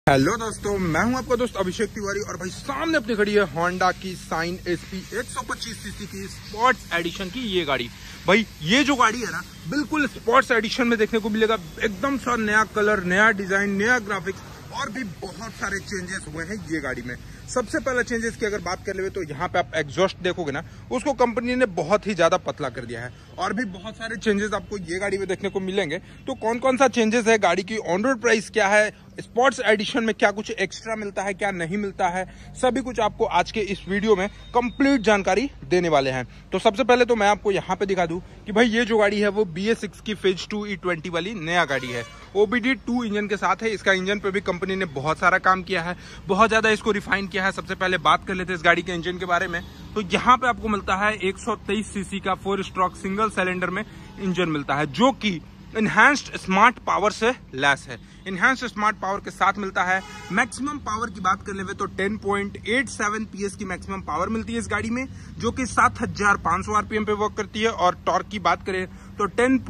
Hello दोस्तों, मैं हूं आपका दोस्त अभिषेक तिवारी और भाई सामने अपनी खड़ी है होंडा की साइन एसपी 125 सीसी की स्पोर्ट्स एडिशन की ये गाड़ी। भाई ये जो गाड़ी है ना, बिल्कुल स्पोर्ट्स एडिशन में देखने को मिलेगा। एकदम सा नया कलर, नया डिजाइन, नया ग्राफिक्स और भी बहुत सारे चेंजेस हुए हैं ये गाड़ी में। सबसे पहला चेंजेस की अगर बात कर ले तो यहाँ पे आप एग्जॉस्ट देखोगे ना, उसको कंपनी ने बहुत ही ज्यादा पतला कर दिया है। और भी बहुत सारे चेंजेस आपको ये गाड़ी में देखने को मिलेंगे। तो कौन कौन सा चेंजेस है, गाड़ी की ऑन रोड प्राइस क्या है, स्पोर्ट्स एडिशन में क्या कुछ एक्स्ट्रा मिलता है, क्या नहीं मिलता है, सभी कुछ आपको आज के इस वीडियो में कंप्लीट जानकारी देने वाले हैं। तो सबसे पहले तो मैं आपको यहाँ पे दिखा दूं कि भाई ये जो गाड़ी है वो BS6 की फेज 2 E20 वाली नया गाड़ी है। OBD2 इंजन के साथ है। इसका इंजन पे भी कंपनी ने बहुत सारा काम किया है, बहुत ज्यादा इसको रिफाइन किया है। सबसे पहले बात कर लेते हैं इस गाड़ी के इंजन के बारे में। तो यहाँ पे आपको मिलता है 123 सीसी का 4 स्ट्रोक सिंगल सिलेंडर में इंजन मिलता है, जो कि इनहैंस्ड स्मार्ट पावर से लैस है। इनहैंस्ड स्मार्ट पावर के साथ मिलता है। मैक्सिमम पावर की बात कर ले तो 10.87 PS की मैक्सिमम पावर मिलती है इस गाड़ी में, जो कि 7500 RPM पे वर्क करती है। और टॉर्क की बात करें तो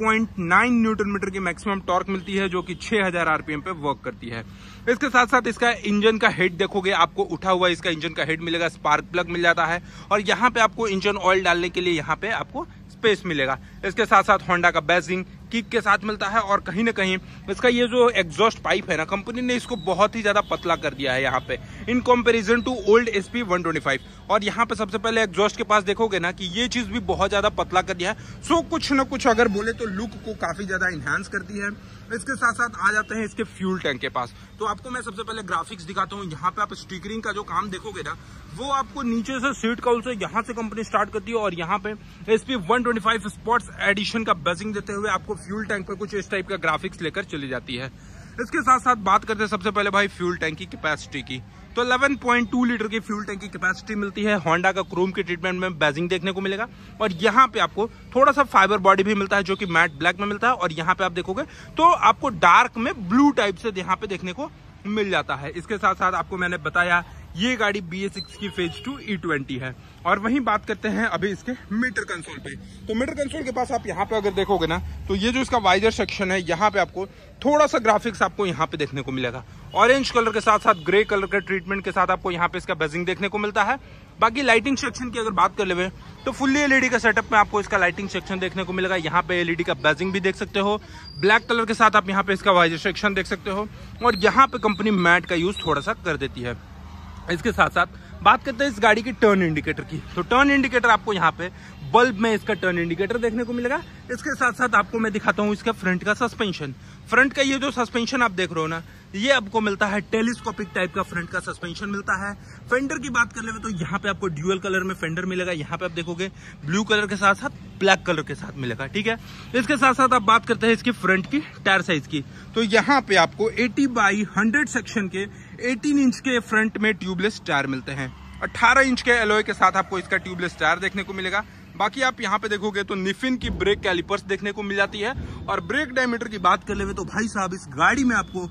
10.9 न्यूटन मीटर की मैक्सिमम टॉर्क मिलती है, जो कि 6000 RPM पे वर्क करती है। इसके साथ साथ इसका इंजन का हेड देखोगे, आपको उठा हुआ इसका इंजन का हेड मिलेगा, स्पार्क प्लग मिल जाता है। और यहाँ पे आपको इंजन ऑयल डालने के लिए यहाँ पे आपको स्पेस मिलेगा। इसके साथ साथ होंडा का बैजिंग किक के साथ मिलता है। और कहीं ना कहीं इसका ये जो एग्जॉस्ट पाइप है ना, कंपनी ने इसको बहुत ही ज्यादा पतला कर दिया है यहाँ पे in comparison to old SP 125। और यहाँ पे सबसे पहले एग्जॉस्ट के पास देखोगे ना कि ये चीज भी बहुत ज्यादा पतला कर दिया है। सो कुछ ना कुछ अगर बोले तो लुक को काफी ज्यादा इनहांस करती है। इसके साथ साथ आ जाते हैं इसके फ्यूल टैंक के पास। तो आपको मैं सबसे पहले ग्राफिक्स दिखाता हूँ। यहाँ पे आप स्टिकरिंग का जो काम देखोगे ना, वो आपको नीचे से सीट कॉल से यहाँ से कंपनी स्टार्ट करती है और यहाँ पे SP 125 स्पोर्ट्स एडिशन का बैजिंग देते हुए आपको फ्यूल टैंक पे कुछ इस टाइप का ग्राफिक्स लेकर चली जाती है। इसके साथ साथ बात करते हैं सबसे पहले भाई फ्यूल टैंक की कैपेसिटी की। तो 11.2 लीटर की फ्यूल टैंक की कैपेसिटी मिलती है। होंडा का क्रोम के ट्रीटमेंट में बैजिंग देखने को मिलेगा। और यहाँ पे आपको थोड़ा सा फाइबर बॉडी भी मिलता है, जो कि मैट ब्लैक में मिलता है। और यहाँ पे आप देखोगे तो आपको डार्क में ब्लू टाइप से यहाँ पे देखने को मिल जाता है। इसके साथ साथ आपको मैंने बताया ये गाड़ी BS6 की फेज 2 E20 है। और वहीं बात करते हैं अभी इसके मीटर कंसोल पे। तो मीटर कंसोल के पास आप यहाँ पे अगर देखोगे ना, तो ये जो इसका वाइजर सेक्शन है, यहाँ पे आपको थोड़ा सा ग्राफिक्स आपको यहाँ पे देखने को मिलेगा। ऑरेंज कलर के साथ साथ ग्रे कलर के ट्रीटमेंट के साथ आपको यहाँ पे इसका बैजिंग देखने को मिलता है। बाकी लाइटिंग सेक्शन की अगर बात कर ले तो फुल्ली LED का सेटअप में आपको इसका लाइटिंग सेक्शन देखने को मिलेगा। यहाँ पे LED का बैजिंग भी देख सकते हो। ब्लैक कलर के साथ आप यहाँ पे इसका वाइजर सेक्शन देख सकते हो। और यहाँ पे कंपनी मैट का यूज थोड़ा सा कर देती है। इसके साथ साथ बात करते हैं इस गाड़ी की टर्न इंडिकेटर की। तो टर्न इंडिकेटर आपको यहाँ पे बल्ब में इसका टर्न इंडिकेटर देखने को मिलेगा। इसके साथ साथ आपको मैं दिखाता हूँ इसका फ्रंट का सस्पेंशन। फ्रंट का ये जो सस्पेंशन आप देख रहे हो ना, ये आपको मिलता है टेलीस्कोपिक टाइप का फ्रंट का सस्पेंशन मिलता है। फेंडर की बात कर ले तो यहाँ पे आपको ड्यूअल कलर में फेंडर मिलेगा। यहाँ पे आप देखोगे ब्लू कलर के साथ साथ ब्लैक कलर के साथ मिलेगा, ठीक है। इसके साथ साथ आप बात करते हैं इसकी फ्रंट की टायर साइज की। तो यहाँ पे आपको 80/100 सेक्शन के 18 इंच के फ्रंट में ट्यूबलेस टायर मिलते हैं। 18 इंच के एलॉय के साथ आपको इसका ट्यूबलेस टायर देखने को मिलेगा। बाकी आप यहाँ पे देखोगे तो निफिन की ब्रेक कैलिपर्स देखने को मिल जाती है। और ब्रेक डायमीटर की बात कर ले तो भाई साहब इस गाड़ी में आपको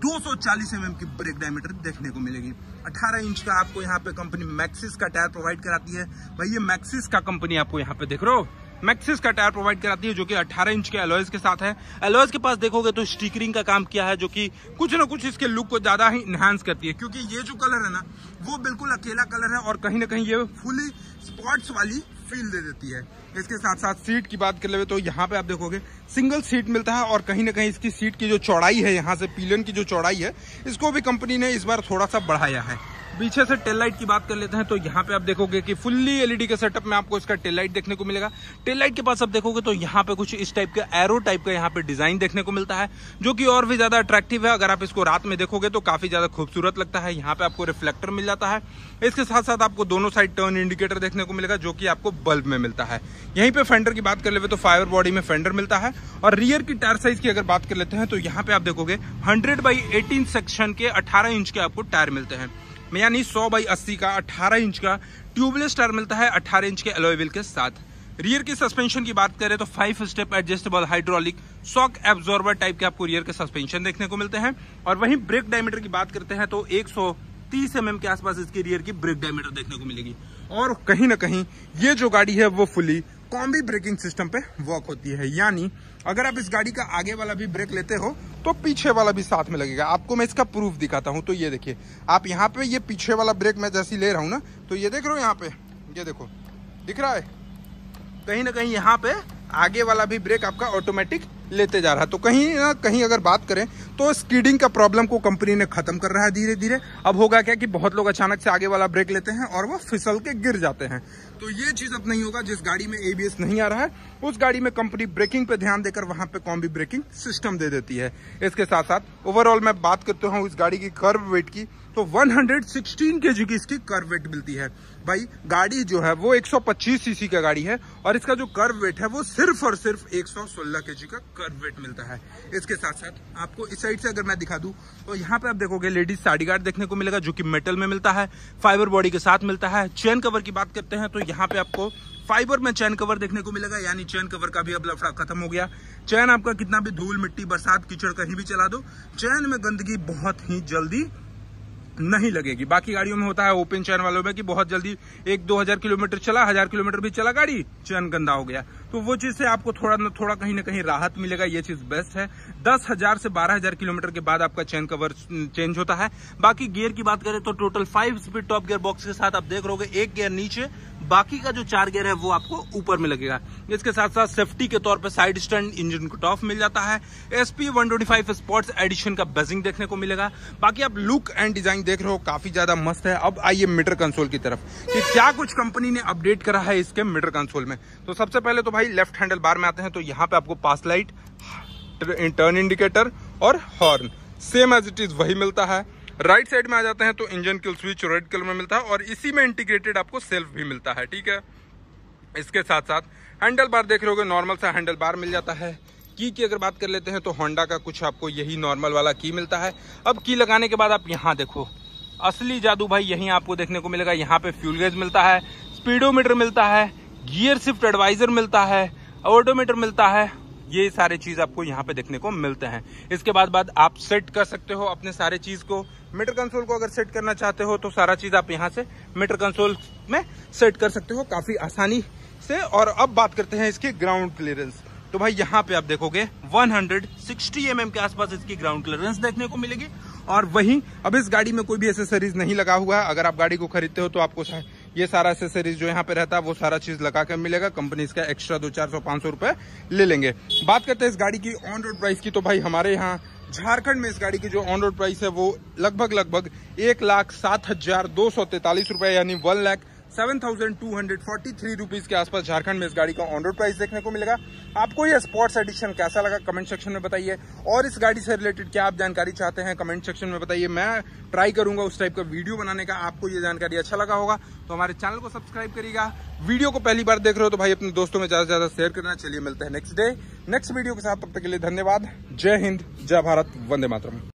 240 mm की ब्रेक डायमीटर देखने को मिलेगी। 18 इंच का आपको यहाँ पे कंपनी मैक्सिस का टायर प्रोवाइड कराती है। भाई ये मैक्सिस का कंपनी आपको यहाँ पे देख रहे हो, मैक्सिस का टायर प्रोवाइड कराती है, जो कि 18 इंच के एलॉयज के साथ है। एलॉयज के पास देखोगे तो स्टिकरिंग का काम किया है, जो कि कुछ ना कुछ इसके लुक को ज्यादा ही इनहांस करती है। क्योंकि ये जो कलर है ना, वो बिल्कुल अकेला कलर है और कहीं ना कहीं ये फुली स्पॉट्स वाली फील दे देती है। इसके साथ साथ सीट की बात कर ले तो यहाँ पे आप देखोगे सिंगल सीट मिलता है। और कहीं ना कहीं इसकी सीट की जो चौड़ाई है, यहाँ से पिलियन की जो चौड़ाई है, इसको भी कंपनी ने इस बार थोड़ा सा बढ़ाया है। पीछे से टेल लाइट की बात कर लेते हैं। तो यहाँ पे आप देखोगे कि फुल्ली LED के सेटअप में आपको इसका टेल लाइट देखने को मिलेगा। टेल लाइट के पास आप देखोगे तो यहाँ पे कुछ इस टाइप का एरो टाइप का यहाँ पे डिजाइन देखने को मिलता है, जो कि और भी ज्यादा अट्रैक्टिव है। अगर आप इसको रात में देखोगे तो काफी ज्यादा खूबसूरत लगता है। यहाँ पे आपको रिफ्लेक्टर मिल जाता है। इसके साथ साथ आपको दोनों साइड टर्न इंडिकेटर देखने को मिलेगा, जो कि आपको बल्ब में मिलता है। यहीं पे फेंडर की बात कर ले तो फाइबर बॉडी में फेंडर मिलता है। और रियर की टायर साइज की अगर बात कर लेते हैं तो यहाँ पे आप देखोगे 100/18 सेक्शन के 18 इंच के आपको टायर मिलते हैं, यानी 100/80 का 18 इंच का ट्यूबलेस टायर मिलता है 18 इंच के एलॉय व्हील के साथ। रियर की सस्पेंशन की बात करें तो 5 step adjustable hydraulic shock absorber type के आपको रियर के सस्पेंशन देखने को मिलते हैं। और वहीं ब्रेक डायमीटर की बात करते हैं तो 130 mm के आसपास इसकी रियर की ब्रेक डायमीटर देखने को मिलेगी। और कहीं ना कहीं ये जो गाड़ी है वो फुली कॉम्बी ब्रेकिंग सिस्टम पे वर्क होती है। यानी अगर आप इस गाड़ी का आगे वाला भी ब्रेक लेते हो तो पीछे वाला भी साथ में लगेगा। आपको मैं इसका प्रूफ दिखाता हूं। तो ये देखिए, आप यहाँ पे ये पीछे वाला ब्रेक मैं जैसे ले रहा हूँ ना, तो ये देख रहे हो यहाँ पे, ये देखो दिख रहा है, कहीं ना कहीं यहाँ पे आगे वाला भी ब्रेक आपका ऑटोमेटिक लेते जा रहा है। तो कहीं ना कहीं अगर बात करें तो स्कीडिंग का प्रॉब्लम को कंपनी ने खत्म कर रहा है धीरे धीरे। अब होगा क्या कि बहुत लोग अचानक से आगे वाला ब्रेक लेते हैं और वो फिसल के गिर जाते हैं। तो ये चीज अब नहीं होगा। जिस गाड़ी में ABS नहीं आ रहा है उस गाड़ी में कंपनी ब्रेकिंग पे ध्यान देकर वहां पे कॉम्बी ब्रेकिंग सिस्टम दे देती है। इसके साथ साथ ओवरऑल मैं बात करता हूँ इस गाड़ी की कर्व वेट की, तो 116 kg की इसकी कर्व वेट मिलती है। भाई गाड़ी जो है वो 125 सीसी का गाड़ी है और इसका जो कर्व वेट है वो सिर्फ और सिर्फ 116 kg का कर्व वेट मिलता है। इसके साथ साथ आपको इस साइड से अगर मैं दिखा दूं तो यहाँ पे आप देखोगे लेडीज साइड गार्ड देखने को मिलेगा, जो कि मेटल में मिलता है, फाइबर बॉडी के साथ मिलता है। चेन कवर की बात करते हैं तो यहाँ पे आपको फाइबर में चैन कवर देखने को मिलेगा, यानी चैन कवर का भी अब लफड़ा खत्म हो गया। चैन आपका कितना भी धूल मिट्टी बरसात कीचड़ कहीं भी चला दो, चैन में गंदगी बहुत ही जल्दी नहीं लगेगी। बाकी गाड़ियों में होता है ओपन चैन वालों में कि बहुत जल्दी 1-2 हजार किलोमीटर चला, 1000 किलोमीटर भी चला गाड़ी, चैन गंदा हो गया। तो वो चीज से आपको थोड़ा न थोड़ा कहीं ना कहीं राहत मिलेगा। ये चीज बेस्ट है। 10,000 से 12,000 किलोमीटर के बाद आपका चैन कवर चेंज होता है। बाकी गियर की बात करें तो total 5 speed top gear box के साथ आप देख रहोगे, एक गियर नीचे, बाकी का जो 4 गियर है वो आपको ऊपर में लगेगा। इसके साथ साथ सेफ्टी के तौर पे side stand engine cut off मिल जाता है। SP 125 स्पोर्ट्स एडिशन का बेजिंग देखने को मिलेगा। बाकी आप लुक एंड डिजाइन देख रहे हो, काफी ज्यादा मस्त है। अब आइए मीटर कंसोल की तरफ कि क्या कुछ कंपनी ने अपडेट करा है इसके मीटर कंसोल में। तो सबसे पहले तो भाई लेफ्ट हैंडल बार में आते हैं तो यहाँ पे आपको पास लाइट, टर्न इंडिकेटर और horn same as it is वही मिलता है। राइट साइड में आ जाते हैं तो engine kill switch red colour में मिलता है और इसी में इंटीग्रेटेड आपको सेल्फ भी मिलता है, ठीक है। इसके साथ साथ हैंडल बार देख रहे हो, नॉर्मल सा हैंडल बार मिल जाता है। की अगर बात कर लेते हैं तो होंडा का कुछ आपको यही नॉर्मल वाला की मिलता है। अब की लगाने के बाद आप यहाँ देखो, असली जादू भाई यहीं आपको देखने को मिलेगा। यहाँ पे फ्यूल गेज मिलता है, स्पीडोमीटर मिलता है, गियर शिफ्ट एडवाइजर मिलता है, ऑडोमीटर मिलता है। ये सारे चीज आपको यहाँ पे देखने को मिलते हैं। इसके बाद आप सेट कर सकते हो अपने सारे चीज को। मीटर कंसोल को अगर सेट करना चाहते हो तो सारा चीज आप यहाँ से मीटर कंसोल में सेट कर सकते हो काफी आसानी से। और अब बात करते हैं इसकी ग्राउंड क्लियरेंस। तो भाई यहाँ पे आप देखोगे 160 mm के आसपास इसकी ग्राउंड क्लियरेंस देखने को मिलेगी। और वहीं अब इस गाड़ी में कोई भी एसेसरीज नहीं लगा हुआ है। अगर आप गाड़ी को खरीदते हो तो आपको ये सारा एसेसरीज जो यहाँ पे रहता है वो सारा चीज लगा कर मिलेगा। कंपनी इसका एक्स्ट्रा 200-400-500 रुपए ले लेंगे। बात करते हैं इस गाड़ी की ऑन रोड प्राइस की, तो भाई हमारे यहाँ झारखंड में इस गाड़ी की जो ऑन रोड प्राइस है वो लगभग 1,07,243 रुपए यानी 1,07,243 रुपीज के आसपास झारखंड में इस गाड़ी का ऑन रोड प्राइस देखने को मिलेगा। आपको ये स्पोर्ट्स एडिशन कैसा लगा कमेंट सेक्शन में बताइए, और इस गाड़ी से रिलेटेड क्या आप जानकारी चाहते हैं कमेंट सेक्शन में बताइए। मैं ट्राई करूंगा उस टाइप का वीडियो बनाने का। आपको ये जानकारी अच्छा लगा होगा तो हमारे चैनल को सब्सक्राइब करिएगा। वीडियो को पहली बार देख रहे हो तो भाई अपने दोस्तों में ज्यादा से ज्यादा शेयर करना। चलिए मिलते हैं नेक्स्ट वीडियो के साथ, तब तक के लिए धन्यवाद। जय हिंद, जय भारत, वंदे मातरम।